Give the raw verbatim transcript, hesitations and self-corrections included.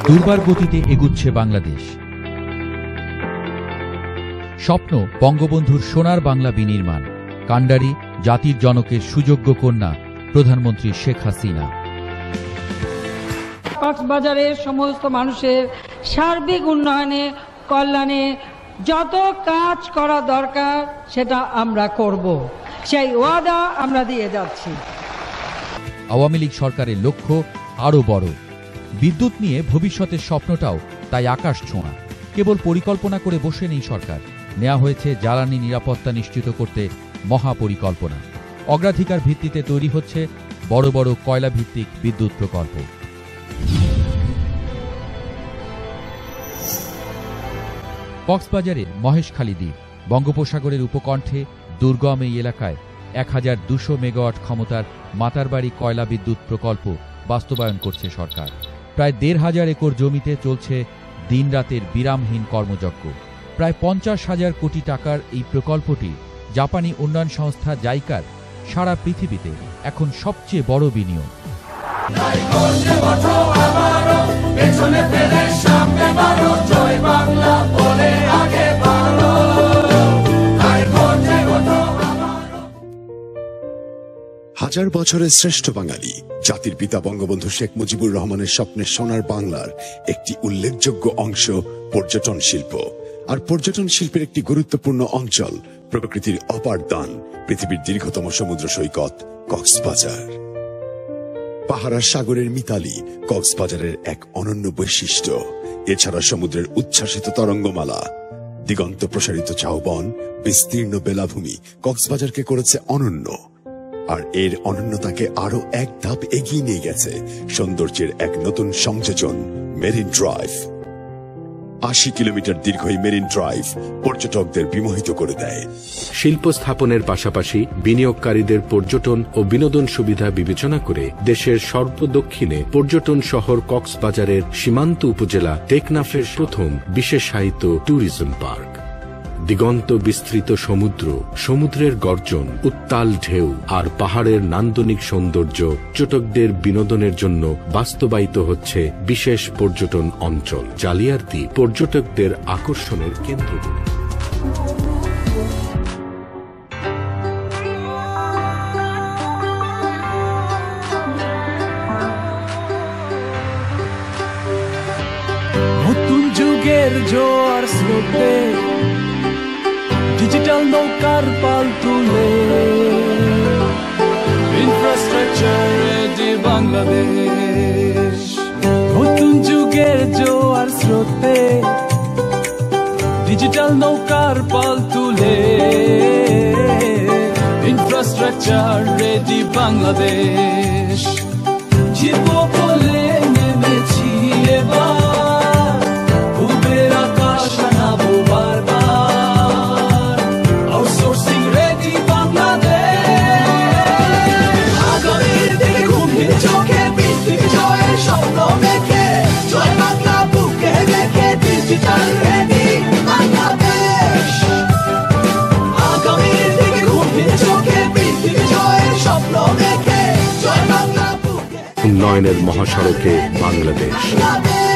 দুর্বার গতিতে এগুচ্ছে বাংলাদেশ। স্বপ্ন বঙ্গবন্ধুর সোনার বাংলা বিনির্মাণ। কান্ডারি জাতির জনকের সুযোগ্য কন্যা প্রধানমন্ত্রী শেখ হাসিনা। কক্সবাজারের সমস্ত মানুষের সার্বিক উন্নয়নে, কল্যাণে যত কাজ করা দরকার সেটা আমরা করব, সেই ওয়াদা আমরা দিয়ে যাচ্ছি। আওয়ামী লীগ সরকারের লক্ষ্য আরও বড়। বিদ্যুৎ নিয়ে ভবিষ্যতের স্বপ্নটাও তাই আকাশ ছোঁয়া। কেবল পরিকল্পনা করে বসে নেই সরকার, নেওয়া হয়েছে জ্বালানি নিরাপত্তা নিশ্চিত করতে মহাপরিকল্পনা। অগ্রাধিকার ভিত্তিতে তৈরি হচ্ছে বড় বড় কয়লা ভিত্তিক বিদ্যুৎ প্রকল্প। কক্সবাজারের মহেশখালী দ্বীপ বঙ্গোপসাগরের উপকণ্ঠে দুর্গম এই এলাকায় এক হাজার দুশো মেগাওয়াট ক্ষমতার মাতারবাড়ি কয়লা বিদ্যুৎ প্রকল্প বাস্তবায়ন করছে সরকার। প্রায় দেড় হাজার একর জমিতে চলছে দিনরাতের বিরামহীন কর্মযজ্ঞ। প্রায় পঞ্চাশ হাজার কোটি টাকার এই প্রকল্পটি জাপানি উন্নয়ন সংস্থা জাইকার সারা পৃথিবীতে এখন সবচেয়ে বড় বিনিয়োগ। হাজার বছরের শ্রেষ্ঠ বাঙালি জাতির পিতা বঙ্গবন্ধু শেখ মুজিবুর রহমানের স্বপ্নের সোনার বাংলার একটি উল্লেখযোগ্য অংশ পর্যটন শিল্প। আর পর্যটন শিল্পের একটি গুরুত্বপূর্ণ অঞ্চল প্রকৃতির অপার দান, পৃথিবীর দীর্ঘতম সমুদ্র সৈকত কক্সবাজার। পাহাড় সাগরের মিতালি কক্সবাজারের এক অনন্য বৈশিষ্ট্য। এছাড়া সমুদ্রের উচ্ছ্বাসিত তরঙ্গমালা, দিগন্ত প্রসারিত ঝাউবন, বিস্তীর্ণ বেলাভূমি কক্সবাজারকে করেছে অনন্য। আর এর অনন্যতাকে আরো এক ধাপ এগিয়ে নিয়ে গেছে সৌন্দর্যের এক নতুন সংযোজন, মেরিন ড্রাইভ। আশি কিলোমিটার দীর্ঘ এই মেরিন ড্রাইভ পর্যটকদের বিমোহিত করে দেয়। শিল্প স্থাপনের পাশাপাশি বিনিয়োগকারীদের পর্যটন ও বিনোদন সুবিধা বিবেচনা করে দেশের সর্বদক্ষিণে পর্যটন শহর কক্সবাজারের সীমান্ত উপজেলা টেকনাফের প্রথম বিশেষায়িত ট্যুরিজম পার্ক। দিগন্ত বিস্তৃত সমুদ্র, সমুদ্রের গর্জন, উত্তাল ঢেউ আর পাহাড়ের নান্দনিক সৌন্দর্য পর্যটকদের বিনোদনের জন্য বাস্তবায়িত হচ্ছে বিশেষ পর্যটন অঞ্চল। জালিয়ার দ্বীপ পর্যটকদের আকর্ষণের কেন্দ্রবিন্দু। নতুন যুগের জোয়ার স্রোতে ডিজিটাল নৌকার পাল তুলে ইনফ্রাস্ট্রাকচার রেডি বাংলাদেশ। নতুন যুগের জোয়ার স্রোতে ডিজিটাল নৌকার পাল তুলে ইনফ্রাস্ট্রাকচার রেডি বাংলাদেশ। জীব বলে নেমেছি এবার উন্নয়নের মহাসড়কে বাংলাদেশ।